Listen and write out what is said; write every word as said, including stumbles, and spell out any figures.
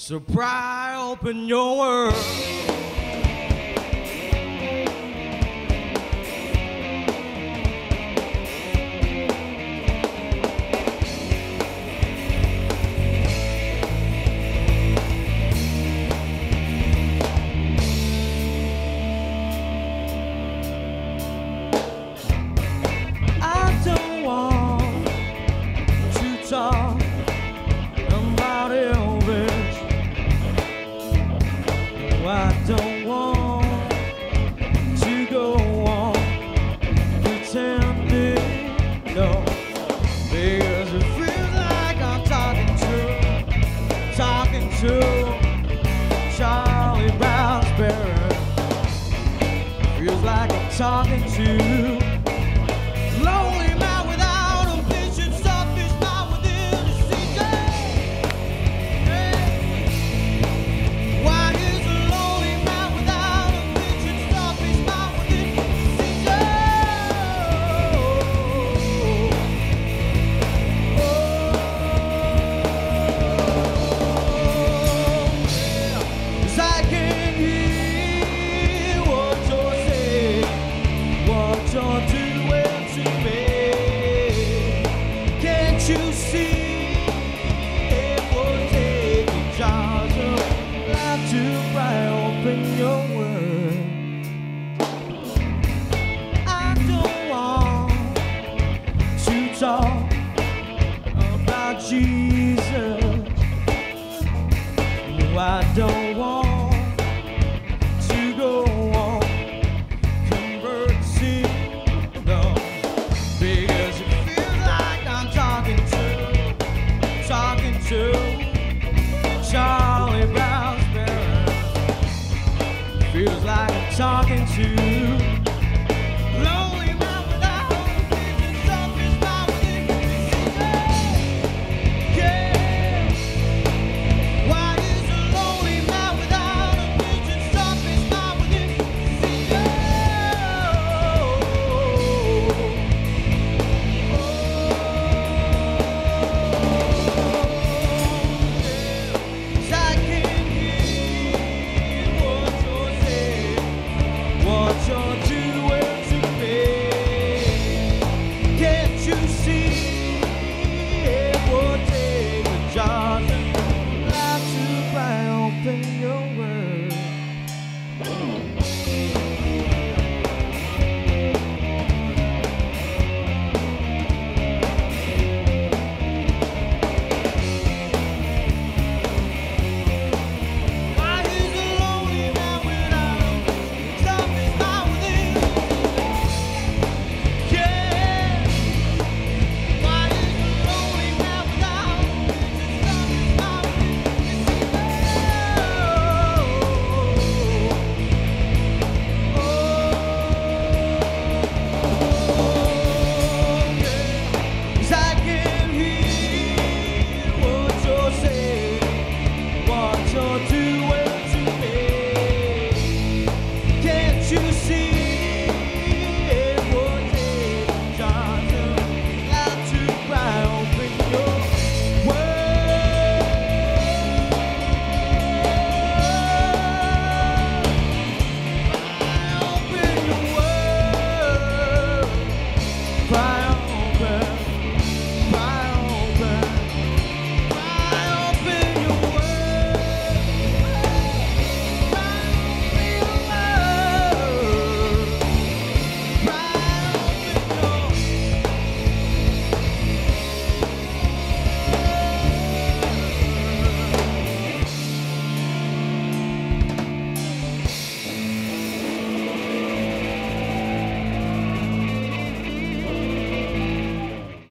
So pry open your world. I don't want to talk about Elvis. I don't want to go on pretending, no, because it feels like I'm talking to, talking to Charlie Brown's parents. Feels like I'm talking to lonely man without ambition, selfish man within a season. Why is a lonely man without ambition, selfish man within a season? Oh, yeah. 'Cause I can hear what you're saying, what you're doing to me. Can't you see it will take a charge of life to pry open your world? I don't want to talk about Jesus. No, I don't want to go on conversing, no, because it feels like I'm talking to, talking to Charlie Brown's parents. Feels like I'm talking to